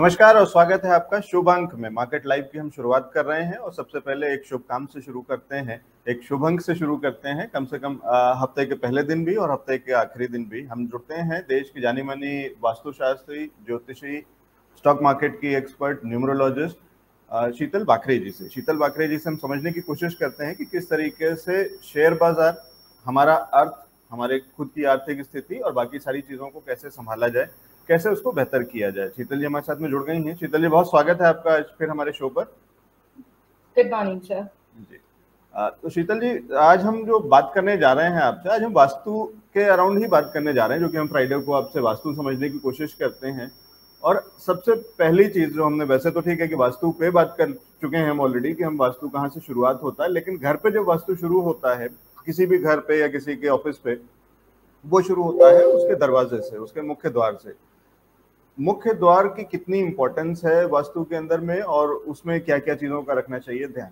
नमस्कार और स्वागत है आपका शुभ अंक में। मार्केट लाइव की हम शुरुआत कर रहे हैं और सबसे पहले एक शुभ काम से शुरू करते हैं, एक शुभ अंक से शुरू करते हैं। कम से कम हफ्ते के पहले दिन भी और हफ्ते के आखिरी दिन भी हम जुड़ते हैं देश की जानी मानी वास्तुशास्त्री, ज्योतिषी, स्टॉक मार्केट की एक्सपर्ट, न्यूमरोलॉजिस्ट शीतल बाखरे जी से। शीतल बाखरे जी से हम समझने की कोशिश करते हैं कि किस तरीके से शेयर बाजार, हमारा अर्थ, हमारे खुद की आर्थिक स्थिति और बाकी सारी चीजों को कैसे संभाला जाए, कैसे उसको बेहतर किया जाए। शीतल जी हमारे साथ में जुड़ गई हैं। शीतल जी, बहुत स्वागत है आपका आज फिर हमारे शो पर। Good morning sir ji. तो शीतल जी, आज हम जो बात करने जा रहे हैं आपसे, आज हम वास्तु के अराउंड ही बात करने जा रहे हैं, जो कि हम फ्राइडे को आपसे वास्तु समझने की कोशिश करते हैं। और सबसे पहली चीज जो हमने, वैसे तो ठीक है कि वास्तु पे बात कर चुके हैं हम ऑलरेडी कि हम वास्तु कहाँ से शुरुआत होता है, लेकिन घर पे जब वास्तु शुरू होता है, किसी भी घर पे या किसी के ऑफिस पे, वो शुरू होता है उसके दरवाजे से, उसके मुख्य द्वार से। मुख्य द्वार की कितनी इंपॉर्टेंस है वास्तु के अंदर में और उसमें क्या क्या चीजों का रखना चाहिए ध्यान?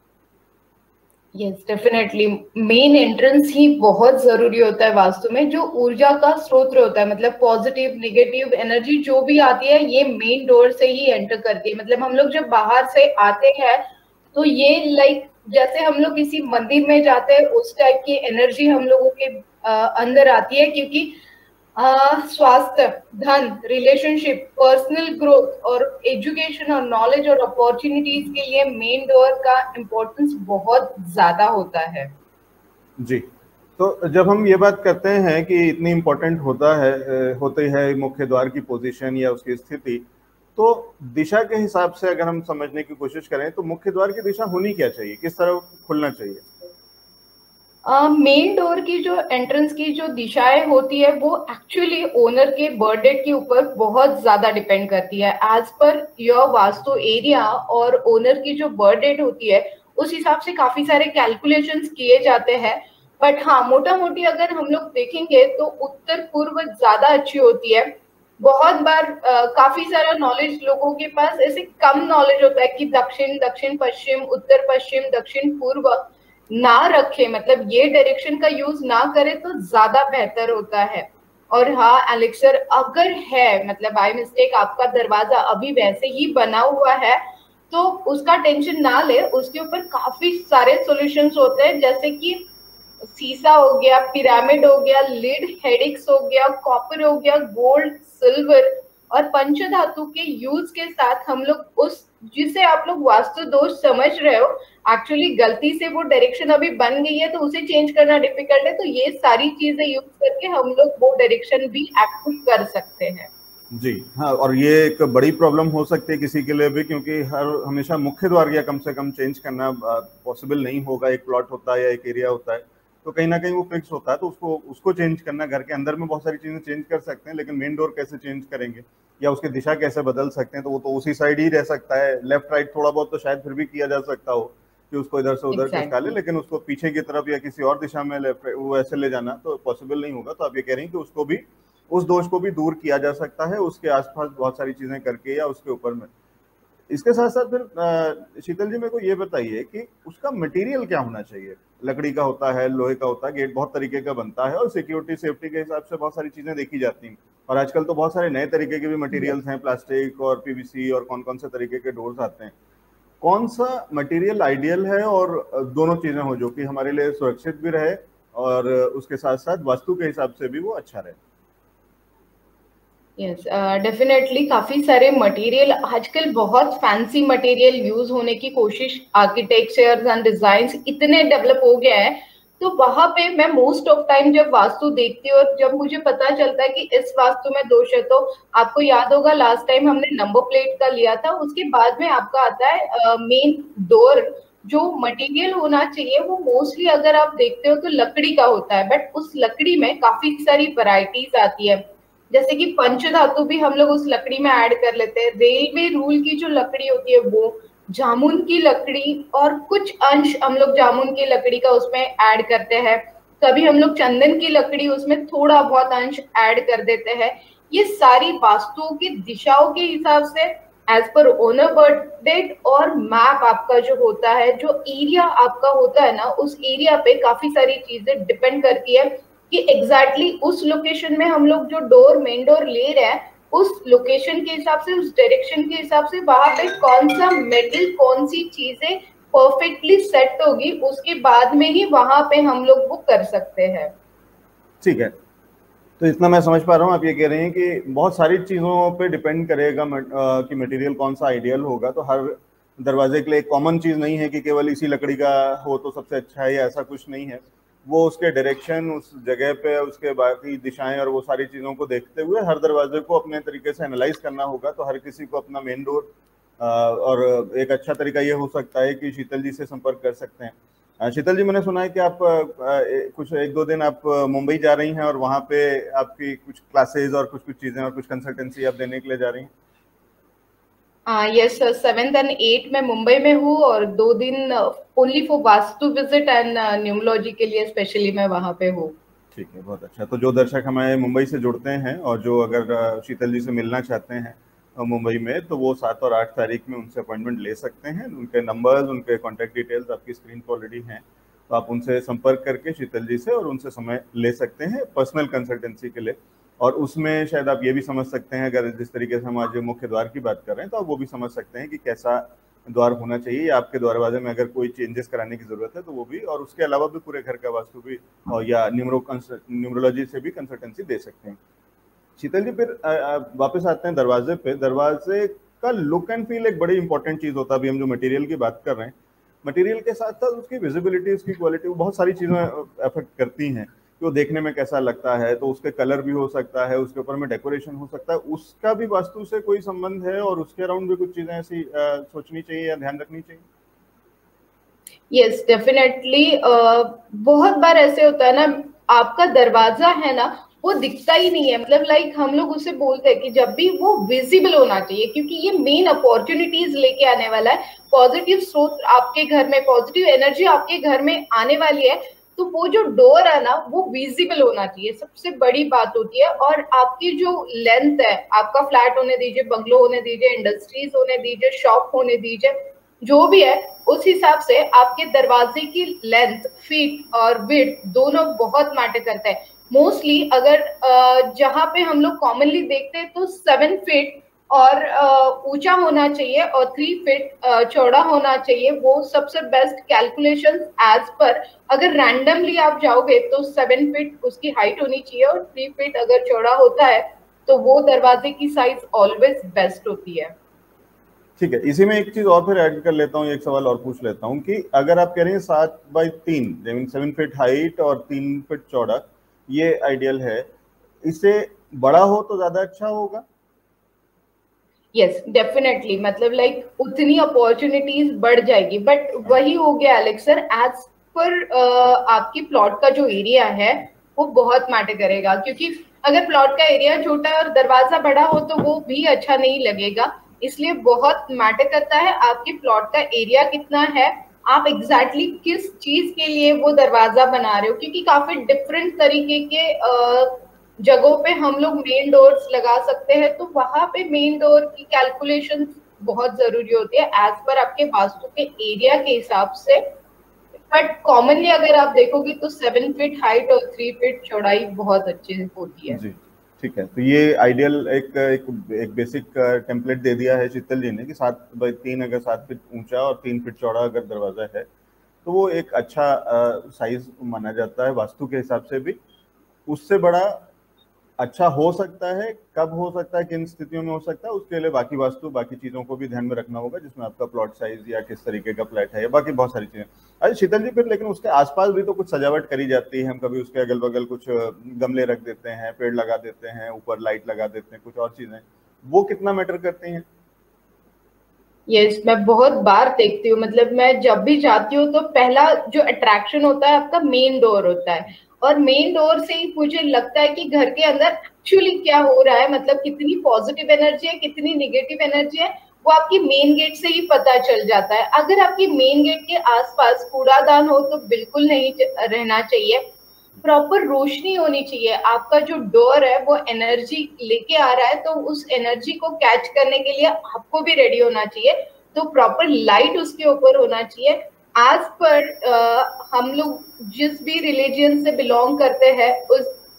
यस डेफिनेटली, मेन एंट्रेंस ही बहुत जरूरी होता है वास्तु में। जो ऊर्जा का स्रोत होता है, मतलब पॉजिटिव नेगेटिव एनर्जी जो भी आती है, ये मेन डोर से ही एंटर करती है। मतलब हम लोग जब बाहर से आते हैं तो ये जैसे हम लोग किसी मंदिर में जाते हैं, उस टाइप की एनर्जी हम लोगों के अंदर आती है। क्योंकि स्वास्थ्य, धन, रिलेशनशिप, पर्सनल ग्रोथ और एजुकेशन और नॉलेज और अपॉर्चुनिटीज के लिए मेन डोर का इम्पोर्टेंस बहुत ज्यादा होता है। जी, तो जब हम ये बात करते हैं कि इतनी इम्पोर्टेंट होती है मुख्य द्वार की पोजीशन या उसकी स्थिति, तो दिशा के हिसाब से अगर हम समझने की कोशिश करें तो मुख्य द्वार की दिशा होनी क्या चाहिए, किस तरह खुलना चाहिए? मेन डोर की जो एंट्रेंस की जो दिशाएं होती है, वो एक्चुअली ओनर के बर्थ डेट के ऊपर बहुत ज्यादा डिपेंड करती है। As per your vastu area और ओनर की जो बर्थ डेट होती है, उस हिसाब से काफी सारे कैलकुलेशंस किए जाते हैं। बट हाँ, मोटा मोटी अगर हम लोग देखेंगे तो उत्तर पूर्व ज्यादा अच्छी होती है। बहुत बार काफी सारा नॉलेज लोगों के पास ऐसे कम नॉलेज होता है कि दक्षिण, दक्षिण पश्चिम, उत्तर पश्चिम, दक्षिण पूर्व ना रखे, मतलब ये डायरेक्शन का यूज ना करे तो ज्यादा बेहतर होता है। और हाँ एलेक्सर, अगर है मतलब बाय मिस्टेक आपका दरवाजा अभी वैसे ही बना हुआ है, तो उसका टेंशन ना ले। उसके ऊपर काफी सारे सॉल्यूशंस होते हैं, जैसे कि सीसा हो गया, पिरामिड हो गया, लिड हेडिक्स हो गया, कॉपर हो गया, गोल्ड, सिल्वर और पंचधातु के यूज के साथ हम लोग उस, जिसे आप लोग वास्तु दोष समझ रहे हो, एक्चुअली गलती से वो डायरेक्शन अभी बन गई है तो उसे चेंज करना डिफिकल्ट है, तो ये सारी चीजें यूज करके हम लोग वो डायरेक्शन भी एक्टिव कर सकते हैं। जी हाँ, और ये एक बड़ी प्रॉब्लम हो सकती है किसी के लिए भी, क्योंकि हमेशा मुख्य द्वार या कम से कम चेंज करना पॉसिबल नहीं होगा। एक प्लॉट होता है या एक एरिया होता है तो कहीं ना कहीं वो फिक्स होता है, तो उसको चेंज करना, घर के अंदर में बहुत सारी चीजें चेंज कर सकते हैं, लेकिन मेन डोर कैसे चेंज करेंगे या उसकी दिशा कैसे बदल सकते हैं, तो वो तो उसी साइड ही रह सकता है। लेफ्ट राइट थोड़ा बहुत तो शायद फिर भी किया जा सकता हो कि उसको इधर से उधर खसका ले, लेकिन उसको पीछे की तरफ या किसी और दिशा में वो ऐसे ले जाना तो पॉसिबल नहीं होगा। तो आप ये कह रही हैं कि उसको भी, उस दोष को भी दूर किया जा सकता है उसके आसपास बहुत सारी चीजें करके या उसके ऊपर में। इसके साथ साथ फिर शीतल जी, मेरे को ये बताइए कि उसका मटेरियल क्या होना चाहिए? लकड़ी का होता है, लोहे का होता है, गेट बहुत तरीके का बनता है और सिक्योरिटी सेफ्टी के हिसाब से बहुत सारी चीजें देखी जाती हैं। और आजकल तो बहुत सारे नए तरीके के भी मटेरियल्स हैं, प्लास्टिक और पीवीसी और कौन कौन से तरीके के डोर्स आते हैं। कौन सा मटेरियल आइडियल है और दोनों चीजें हो जो कि हमारे लिए सुरक्षित भी रहे और उसके साथ साथ वास्तु के हिसाब से भी वो अच्छा रहे? यस डेफिनेटली, काफी सारे मटेरियल आजकल, बहुत फैंसी मटेरियल यूज होने की कोशिश, आर्किटेक्चर एंड डिजाइन इतने डेवलप हो गया है। तो वहां पे मैं मोस्ट ऑफ टाइम जब वास्तु देखती हूँ और जब मुझे पता चलता है कि इस वास्तु में दोष है, तो आपको याद होगा लास्ट टाइम हमने नंबर प्लेट का लिया था, उसके बाद में आपका आता है मेन डोर। जो मटेरियल होना चाहिए वो मोस्टली अगर आप देखते हो तो लकड़ी का होता है, बट उस लकड़ी में काफी सारी वैरायटीज आती है। जैसे कि पंचधातु भी हम लोग उस लकड़ी में ऐड कर लेते हैं। रेलवे रूल की जो लकड़ी होती है वो, जामुन की लकड़ी और कुछ अंश हम लोग जामुन की लकड़ी का उसमें ऐड करते हैं। कभी हम लोग चंदन की लकड़ी उसमें थोड़ा बहुत अंश ऐड कर देते हैं। ये सारी वास्तुओं की दिशाओं के हिसाब से as per owner birth date और मैप आपका जो होता है, जो एरिया आपका होता है ना, उस एरिया पे काफी सारी चीजें डिपेंड करती है कि एग्जैक्टली उस लोकेशन में हम लोग जो डोर, मेन डोर ले रहे हैं, उस लोकेशन के हिसाब से, उस डायरेक्शन के हिसाब से वहां पे कौन सा मेटल, कौन सी चीजें परफेक्टली सेट होगी, उसके बाद में ही वहां पे हम लोग वो कर सकते हैं। ठीक है, तो इतना मैं समझ पा रहा हूँ, आप ये कह रहे हैं कि बहुत सारी चीज़ों पे डिपेंड करेगा कि मटेरियल कौन सा आइडियल होगा। तो हर दरवाजे के लिए एक कॉमन चीज़ नहीं है कि केवल इसी लकड़ी का हो तो सबसे अच्छा है, या ऐसा कुछ नहीं है। वो उसके डायरेक्शन, उस जगह पे उसके बाकी दिशाएं और वो सारी चीज़ों को देखते हुए हर दरवाजे को अपने तरीके से एनालाइज करना होगा। तो हर किसी को अपना मेन डोर, और एक अच्छा तरीका ये हो सकता है कि शीतल जी से संपर्क कर सकते हैं। शीतल जी, मैंने सुना है कि आप कुछ 1-2 दिन आप मुंबई जा रही हैं और वहाँ पे आपकी कुछ क्लासेस और कुछ चीज़ें और कुछ कंसल्टेंसी आप देने के लिए जा रही हैं। यस सर, 7th and 8 में मुंबई में हूँ और 2 दिन only for vastu visit and numerology के लिए स्पेशली मैं वहाँ पे हूँ। ठीक है, बहुत अच्छा। तो जो दर्शक हमारे मुंबई से जुड़ते हैं और जो अगर शीतल जी से मिलना चाहते हैं मुंबई में, तो वो 7 और 8 तारीख में उनसे अपॉइंटमेंट ले सकते हैं। उनके नंबर्स, उनके कॉन्टैक्ट डिटेल्स आपकी स्क्रीन पर ऑलरेडी हैं, तो आप उनसे संपर्क करके शीतल जी से और उनसे समय ले सकते हैं पर्सनल कंसल्टेंसी के लिए। और उसमें शायद आप ये भी समझ सकते हैं, अगर जिस तरीके से हम आज मुख्य द्वार की बात कर रहे हैं, तो आप वो भी समझ सकते हैं कि कैसा द्वार होना चाहिए, या आपके दरवाजे में अगर कोई चेंजेस कराने की जरूरत है तो वो भी, और उसके अलावा भी पूरे घर का वास्तु भी, और या न्यूमरोलॉजी से भी कंसल्टेंसी दे सकते हैं। शीतल जी, फिर वापस आते हैं दरवाजे पे। दरवाजे का लुक एंड फील एक बड़ी इंपॉर्टेंट चीज होता है। अभी हम जो मटेरियल की बात कर रहे हैं, मटेरियल के साथ साथ उसकी विजिबिलिटी, उसकी क्वालिटी, बहुत सारी चीजें अफेक्ट करती हैं कि वो देखने में कैसा लगता है। तो उसके कलर भी हो सकता है, उसके ऊपर में डेकोरेशन हो सकता है, उसका भी वास्तु से कोई संबंध है, और उसके अराउंड भी कुछ चीजें ऐसी सोचनी चाहिए या ध्यान रखनी चाहिए। यस डेफिनेटली, बहुत बार ऐसे होता है ना, आपका दरवाजा है ना वो दिखता ही नहीं है, मतलब लाइक हम लोग उसे बोलते हैं कि जब भी वो विजिबल होना चाहिए, क्योंकि ये मेन अपॉर्चुनिटीज लेके आने वाला है। पॉजिटिव स्रोत आपके घर में, पॉजिटिव एनर्जी आपके घर में आने वाली है, तो वो जो डोर है ना वो विजिबल होना चाहिए, सबसे बड़ी बात होती है। और आपकी जो लेंथ है, आपका फ्लैट होने दीजिए, बंगलो होने दीजिए, इंडस्ट्रीज होने दीजिए, शॉप होने दीजिए, जो भी है, उस हिसाब से आपके दरवाजे की लेंथ, फीट और विड्थ दोनों बहुत मैटर करता है। मोस्टली अगर जहां पे हम लोग कॉमनली देखते हैं तो 7 फीट और ऊंचा होना चाहिए और 3 फीट चौड़ा होना चाहिए, वो सबसे बेस्ट कैलकुलेशन एज पर। अगर रैंडमली आप जाओगे तो 7 फीट उसकी हाइट होनी चाहिए और 3 फीट अगर चौड़ा होता है तो वो दरवाजे की साइज ऑलवेज बेस्ट होती है। ठीक है, इसी में एक चीज और फिर ऐड कर लेता हूँ, एक सवाल और पूछ लेता हूँ कि अगर आप कह रहे हैं 7x3, 7 फीट हाइट और 3 फीट चौड़ा, ये आइडियल है, इससे बड़ा हो तो ज्यादा अच्छा होगा। यस डेफिनेटली, मतलब लाइक उतनी अपॉर्चुनिटीज बढ़ जाएगी, बट वही हो गया एलेक्स सर, एज पर आपकी प्लॉट का जो एरिया है वो बहुत मैटर करेगा, क्योंकि अगर प्लॉट का एरिया छोटा और दरवाजा बड़ा हो तो वो भी अच्छा नहीं लगेगा। इसलिए बहुत मैटर करता है आपके प्लॉट का एरिया कितना है, आप एग्जैक्टली किस चीज के लिए वो दरवाजा बना रहे हो, क्योंकि काफी डिफरेंट तरीके के जगहों पे हम लोग मेन डोर्स लगा सकते हैं, तो वहां पे मेन डोर की कैलकुलेशन बहुत जरूरी होती है एज पर आपके वास्तु के एरिया के हिसाब से। बट कॉमनली अगर आप देखोगे तो 7 फीट हाइट और 3 फीट चौड़ाई बहुत अच्छी होती है। जी, ठीक है। तो ये आइडियल एक बेसिक टेम्पलेट दे दिया है शीतल जी ने कि 7x3 अगर 7 फीट ऊंचा और 3 फीट चौड़ा अगर दरवाजा है तो वो एक अच्छा साइज माना जाता है वास्तु के हिसाब से भी। उससे बड़ा अच्छा हो सकता है, कब हो सकता है, किन स्थितियों में हो सकता है, उसके लिए बाकी वास्तु, बाकी चीजों को भी ध्यान में रखना होगा, जिसमें आपका प्लॉट साइज या किस तरीके का फ्लैट है, या बाकी बहुत सारी चीजें। अरे शीतल जी, फिर लेकिन उसके आसपास भी तो कुछ सजावट करी जाती है। हम कभी उसके अगल बगल कुछ गमले रख देते हैं, पेड़ लगा देते हैं, ऊपर लाइट लगा देते हैं, कुछ और चीजें, वो कितना मैटर करती हैं? यस मैं बहुत बार देखती हूँ, मतलब मैं जब भी जाती हूँ तो पहला जो अट्रैक्शन होता है आपका मेन डोर होता है, और मेन डोर से ही मुझे लगता है कि घर के अंदर एक्चुअली क्या हो रहा है, मतलब कितनी पॉजिटिव एनर्जी है, कितनी निगेटिव एनर्जी है, वो आपकी मेन गेट से ही पता चल जाता है। अगर आपकी मेन गेट के आसपास कूड़ादान हो तो बिल्कुल नहीं रहना चाहिए। प्रॉपर रोशनी होनी चाहिए, आपका जो डोर है वो एनर्जी लेके आ रहा है, तो उस एनर्जी को कैच करने के लिए आपको भी रेडी होना चाहिए, तो प्रॉपर लाइट उसके ऊपर होना चाहिए। एज पर हम लोग जिस भी रिलीजियन से बिलोंग करते हैं, उस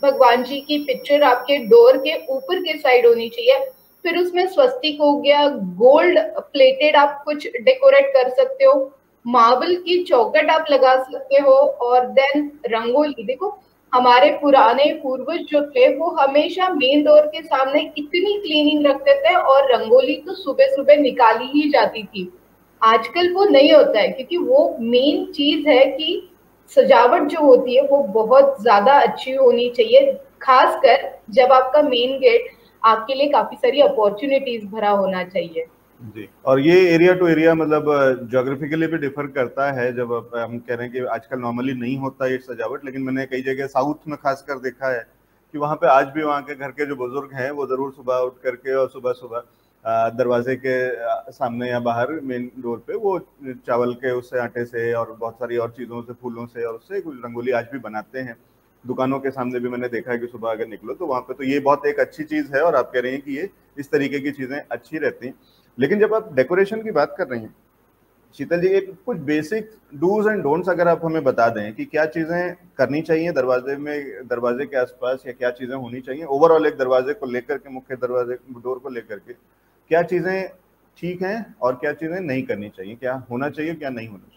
भगवान जी की पिक्चर आपके डोर के ऊपर के साइड होनी चाहिए। फिर उसमें स्वस्तिक हो गया, गोल्ड प्लेटेड आप कुछ डेकोरेट कर सकते हो, मार्बल की चौखट आप लगा सकते हो, और देन रंगोली। देखो हमारे पुराने पूर्वज जो थे वो हमेशा मेन डोर के सामने इतनी क्लीनिंग रखते थे, और रंगोली तो सुबह सुबह निकाली ही जाती थी। आजकल वो नहीं होता है, क्योंकि वो मेन चीज है कि सजावट जो होती है वो बहुत ज्यादा अच्छी होनी चाहिए, खासकर जब आपका मेन गेट आपके लिए काफी सारी अपॉर्चुनिटीज भरा होना चाहिए। जी, और ये एरिया टू एरिया मतलब ज्योग्राफिकली भी डिफर करता है। जब हम कह रहे हैं कि आजकल नॉर्मली नहीं होता ये सजावट, लेकिन मैंने कई जगह साउथ में खासकर देखा है कि वहाँ पे आज भी वहाँ के घर के जो बुजुर्ग हैं वो जरूर सुबह उठ करके और सुबह सुबह दरवाजे के सामने या बाहर मेन डोर पे वो चावल के उससे, आटे से और बहुत सारी और चीज़ों से, फूलों से और उससे कुछ रंगोली आज भी बनाते हैं। दुकानों के सामने भी मैंने देखा है कि सुबह अगर निकलो तो वहाँ पे, तो ये बहुत एक अच्छी चीज़ है। और आप कह रहे हैं कि ये इस तरीके की चीज़ें अच्छी रहती हैं। लेकिन जब आप डेकोरेशन की बात कर रही हैं शीतल जी, एक कुछ बेसिक डूज एंड डोंट्स अगर आप हमें बता दें कि क्या चीजें करनी चाहिए दरवाजे में, दरवाजे के आसपास, या क्या चीजें होनी चाहिए ओवरऑल एक दरवाजे को लेकर के, मुख्य दरवाजे डोर को लेकर के, क्या चीजें ठीक हैं और क्या चीजें नहीं करनी चाहिए, क्या होना चाहिए क्या नहीं होना चाहिए?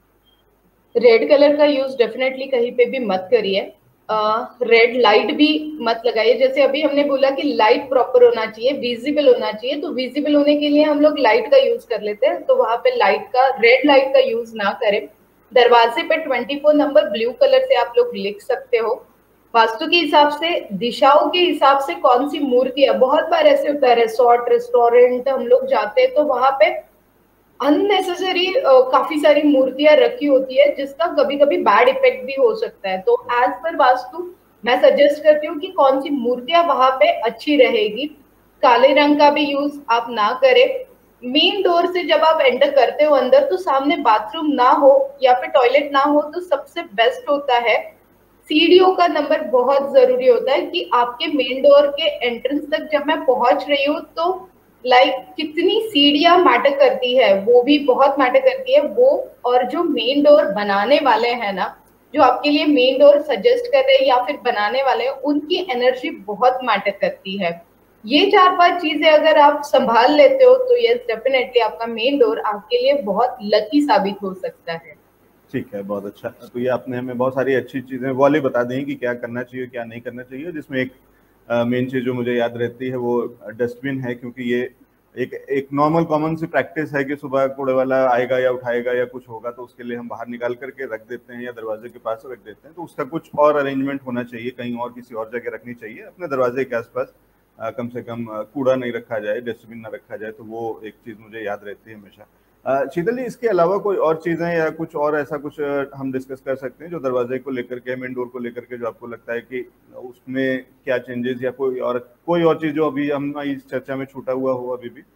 रेड कलर का यूज डेफिनेटली कहीं पे भी मत करिए। रेड लाइट भी मत लगाइए। जैसे अभी हमने बोला कि लाइट प्रॉपर होना चाहिए, विजिबल होना चाहिए, तो विजिबल होने के लिए हम लोग लाइट का यूज कर लेते हैं, तो वहां पे लाइट का, रेड लाइट का यूज ना करें। दरवाजे पे 24 नंबर ब्लू कलर से आप लोग लिख सकते हो। वास्तु के हिसाब से, दिशाओं के हिसाब से कौन सी मूर्तियां, बहुत बार ऐसे होता है रिसोर्ट रेस्टोरेंट हम लोग जाते हैं तो वहां पे अननेसेसरी काफी सारी मूर्तियां रखी होती है, जिसका कभी कभी बैड इफेक्ट भी हो सकता है। तो एज पर वास्तु मैं सजेस्ट करती हूँ कि कौन सी मूर्तियां वहां पे अच्छी रहेगी। काले रंग का भी यूज आप ना करें। मेन डोर से जब आप एंटर करते हो अंदर, तो सामने बाथरूम ना हो या फिर टॉयलेट ना हो तो सबसे बेस्ट होता है। सीढ़ियों का नंबर बहुत जरूरी होता है कि आपके मेन डोर के एंट्रेंस तक जब मैं पहुंच रही हूँ तो कितनी सीढ़ियां मैटर करती है, वो भी बहुत मैटर करती है वो। और जो मेन डोर बनाने वाले हैं ना, जो आपके लिए मेन डोर सजेस्ट कर रहे हैं या फिर बनाने वाले हैं, उनकी एनर्जी बहुत मैटर करती है। ये 4-5 चीजें अगर आप संभाल लेते हो तो यस डेफिनेटली आपका मेन डोर आपके लिए बहुत लकी साबित हो सकता है। ठीक है, बहुत अच्छा। तो ये आपने हमें बहुत सारी अच्छी चीजें वाले बता दी कि क्या करना चाहिए क्या नहीं करना चाहिए, जिसमें एक मेन चीज जो मुझे याद रहती है वो डस्टबिन है, क्योंकि ये एक एक नॉर्मल कॉमन सी प्रैक्टिस है कि सुबह कूड़े वाला आएगा या उठाएगा या कुछ होगा तो उसके लिए हम बाहर निकाल करके रख देते हैं या दरवाजे के पास रख देते हैं। तो उसका कुछ और अरेंजमेंट होना चाहिए, कहीं और किसी और जगह रखनी चाहिए, अपने दरवाजे के आसपास कम से कम कूड़ा नहीं रखा जाए, डस्टबिन ना रखा जाए। तो वो एक चीज मुझे याद रहती है हमेशा। शीतल जी, इसके अलावा कोई और चीजें या कुछ और ऐसा कुछ हम डिस्कस कर सकते हैं जो दरवाजे को लेकर के, मेन डोर को लेकर के, जो आपको लगता है कि उसमें क्या चेंजेस या कोई और चीज जो अभी हम इस चर्चा में छूटा हुआ हो अभी भी?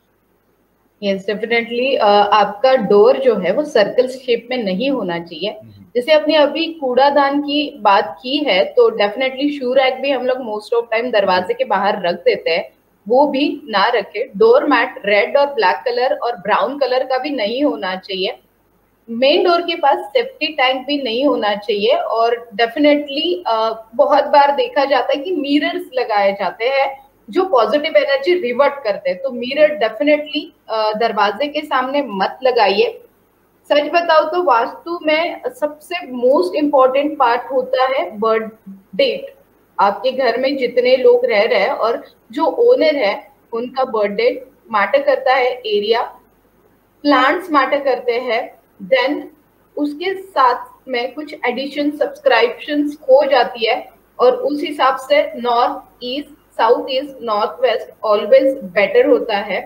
यस डेफिनेटली आपका डोर जो है वो सर्कल शेप में नहीं होना चाहिए। जैसे अपने अभी कूड़ादान की बात की है, तो डेफिनेटली शू रैक भी हम लोग मोस्ट ऑफ टाइम दरवाजे के बाहर रख देते हैं, वो भी ना रखे। डोर मैट रेड और ब्लैक कलर और ब्राउन कलर का भी नहीं होना चाहिए। मेन डोर के पास सेफ्टी टैंक भी नहीं होना चाहिए। और डेफिनेटली बहुत बार देखा जाता है कि मिरर्स लगाए जाते हैं जो पॉजिटिव एनर्जी रिवर्ट करते हैं, तो मिरर डेफिनेटली दरवाजे के सामने मत लगाइए। सच बताओ तो वास्तु में सबसे मोस्ट इम्पोर्टेंट पार्ट होता है बर्थ डेट। आपके घर में जितने लोग रह रहे हैं और जो ओनर है उनका बर्थ डेट मैटर करता है, एरिया, प्लांट्स मैटर करते हैं, देन उसके साथ में कुछ एडिशन सब्सक्रिप्शंस हो जाती है। और उस हिसाब से north east, south east, north west always better होता है।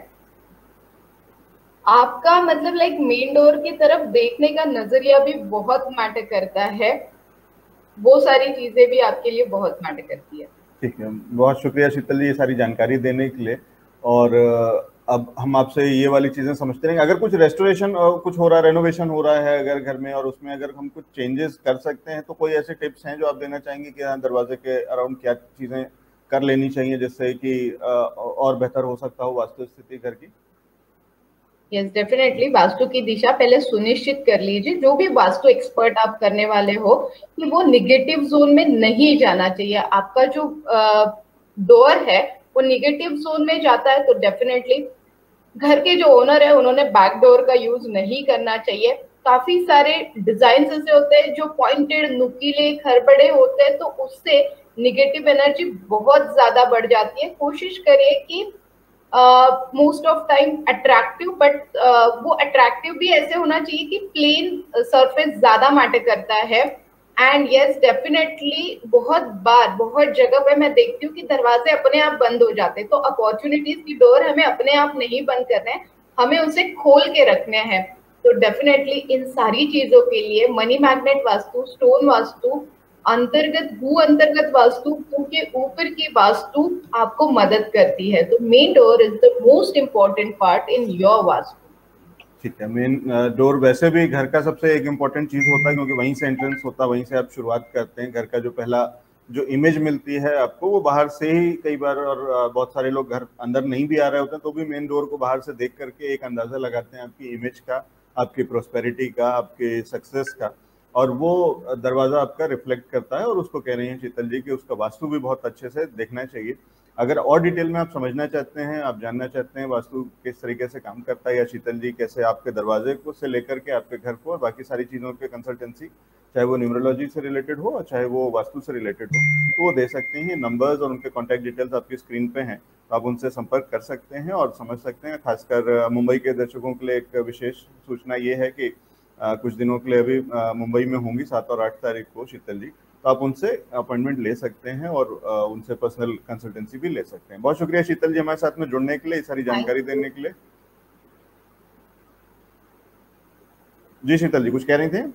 आपका मतलब मेन डोर की तरफ देखने का नजरिया भी बहुत मैटर करता है। वो सारी चीजें भी आपके लिए बहुत मैटर करती है। ठीक है, बहुत शुक्रिया शीतल जी ये सारी जानकारी देने के लिए। और अब हम आपसे ये वाली चीजें समझते रहेंगे। अगर कुछ रेस्टोरेशन कुछ हो रहा है, रेनोवेशन हो रहा है अगर घर में, और उसमें अगर हम कुछ चेंजेस कर सकते हैं, तो कोई ऐसे टिप्स हैं जो आप देना चाहेंगे कि हाँ, दरवाजे के अराउंड क्या चीजें कर लेनी चाहिए जिससे कि और बेहतर हो सकता हो वास्तु स्थिति घर की? यस डेफिनेटली, वास्तु की दिशा पहले सुनिश्चित कर लीजिए, जो भी वास्तु एक्सपर्ट आप करने वाले हो, कि वो निगेटिव जोन में नहीं जाना चाहिए। आपका जो डोर है वो निगेटिव जोन में जाता है तो डेफिनेटली घर के जो ओनर है उन्होंने बैक डोर का यूज नहीं करना चाहिए। काफी सारे डिजाइन ऐसे होते हैं जो पॉइंटेड, नुकीले, खरबड़े होते हैं, तो उससे निगेटिव एनर्जी बहुत ज्यादा बढ़ जाती है। कोशिश करिए कि most of time attractive, but वो अट्रैक्टिव भी ऐसे होना चाहिए कि प्लेन सरफेस ज्यादा मैटर करता है। एंड यस डेफिनेटली, बहुत बार बहुत जगह पे मैं देखती हूँ कि दरवाजे अपने आप बंद हो जाते हैं, तो अपॉर्चुनिटीज की डोर हमें अपने आप नहीं बंद करने हैं, हमें उसे खोल के रखने हैं। तो डेफिनेटली इन सारी चीजों के लिए money magnet vastu, stone vastu, अंतर्गत भू अंतर्गत वास्तु, भू के ऊपर की वास्तु आपको मदद करती है। तो main door is the most important part in your vastu. ठीक है, मेन डोर वैसे भी घर का सबसे एक इम्पोर्टेंट चीज होता है, क्योंकि वहीं से एंट्रेंस होता है, वहीं से आप शुरुआत करते हैं। घर का जो पहला जो इमेज मिलती है आपको वो बाहर से ही कई बार, और बहुत सारे लोग घर अंदर नहीं भी आ रहे होते हैं तो भी मेन डोर को बाहर से देख करके एक अंदाजा लगाते हैं आपकी इमेज का, आपकी प्रोस्पेरिटी का, आपके सक्सेस का, और वो दरवाजा आपका रिफ्लेक्ट करता है। और उसको कह रही हैं शीतल जी कि उसका वास्तु भी बहुत अच्छे से देखना चाहिए। अगर और डिटेल में आप समझना चाहते हैं, आप जानना चाहते हैं वास्तु किस तरीके से काम करता है, या शीतल जी कैसे आपके दरवाजे को से लेकर के आपके घर को और बाकी सारी चीज़ों के कंसल्टेंसी, चाहे वो न्यूमरोलॉजी से रिलेटेड हो और चाहे वो वास्तु से रिलेटेड हो, तो वो दे सकते हैं। नंबर्स और उनके कॉन्टैक्ट डिटेल्स आपकी स्क्रीन पे हैं, तो आप उनसे संपर्क कर सकते हैं और समझ सकते हैं। खासकर मुंबई के दर्शकों के लिए एक विशेष सूचना ये है कि कुछ दिनों के लिए अभी मुंबई में होंगी 7 और 8 तारीख को शीतल जी, तो आप उनसे अपॉइंटमेंट ले सकते हैं और उनसे पर्सनल कंसल्टेंसी भी ले सकते हैं। बहुत शुक्रिया शीतल जी हमारे साथ में जुड़ने के लिए, सारी जानकारी देने के लिए। जी शीतल जी कुछ कह रही थे?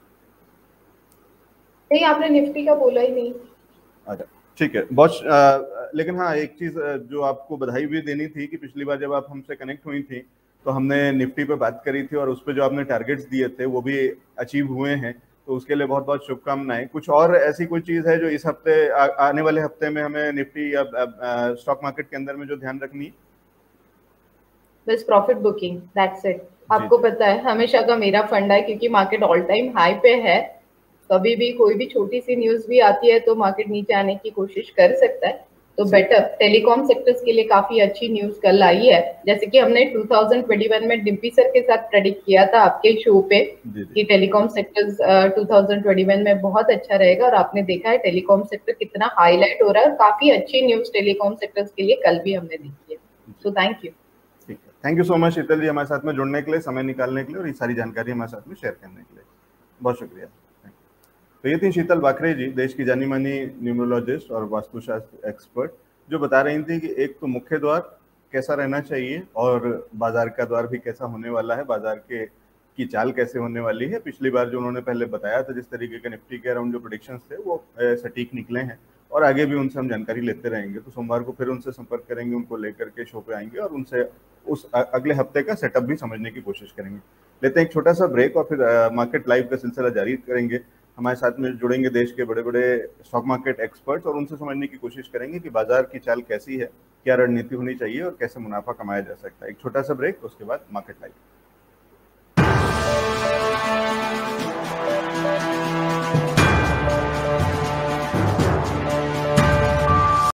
नहीं, आपने निफ्टी का बोला ही नहीं। अच्छा ठीक है, लेकिन हाँ एक चीज जो आपको बधाई भी देनी थी कि पिछली बार जब आप हमसे कनेक्ट हुई थी तो हमने निफ्टी पे बात करी थी और उस पर जो आपने टारगेट्स दिए थे वो भी अचीव हुए हैं, तो उसके लिए बहुत बहुत शुभकामनाएं। कुछ और ऐसी कोई चीज है जो इस हफ्ते आने वाले हफ्ते में हमें निफ्टी या स्टॉक मार्केट के अंदर में जो ध्यान रखनी है? बस प्रॉफिट बुकिंग, दैट्स इट। आपको पता है हमेशा का मेरा फंडा है, क्योंकि मार्केट ऑल टाइम हाई पे है, कभी भी कोई भी छोटी सी न्यूज भी आती है तो मार्केट नीचे आने की कोशिश कर सकता है। तो बेटर टेलीकॉम सेक्टर्स के लिए काफी अच्छी न्यूज कल आई है, जैसे कि हमने 2021 में डिम्पी सर के साथ प्रेडिक्ट किया था आपके शो पे कि टेलीकॉम सेक्टर्स 2021 में बहुत अच्छा रहेगा, और आपने देखा है टेलीकॉम सेक्टर कितना हाईलाइट हो रहा है। काफी अच्छी न्यूज टेलीकॉम सेक्टर्स के लिए कल भी हमने देखी है। So thank you. ठीक है, thank you so much Sheetal ji हमारे साथ में जुड़ने के लिए, समय निकालने के लिए और ये सारी जानकारी हमारे साथ में शेयर करने के लिए। बहुत शुक्रिया। तो ये थी शीतल वाकरे जी, देश की जानी मानी न्यूमरोलॉजिस्ट और वास्तुशास्त्र एक्सपर्ट, जो बता रही थी कि एक तो मुख्य द्वार कैसा रहना चाहिए और बाजार का द्वार भी कैसा होने वाला है, बाजार के की चाल कैसे होने वाली है। पिछली बार जो उन्होंने पहले बताया था जिस तरीके के निफ्टी के अराउंड जो प्रेडिक्शंस थे वो सटीक निकले हैं, और आगे भी उनसे हम जानकारी लेते रहेंगे। तो सोमवार को फिर उनसे संपर्क करेंगे, उनको लेकर के शो पे आएंगे और उनसे उस अगले हफ्ते का सेटअप भी समझने की कोशिश करेंगे। लेते हैं एक छोटा सा ब्रेक और फिर मार्केट लाइव का सिलसिला जारी करेंगे। हमारे साथ में जुड़ेंगे देश के बड़े बड़े स्टॉक मार्केट एक्सपर्ट्स और उनसे समझने की कोशिश करेंगे कि बाजार की चाल कैसी है, क्या रणनीति होनी चाहिए और कैसे मुनाफा कमाया जा सकता है। एक छोटा सा ब्रेक, उसके बाद मार्केट लाइव।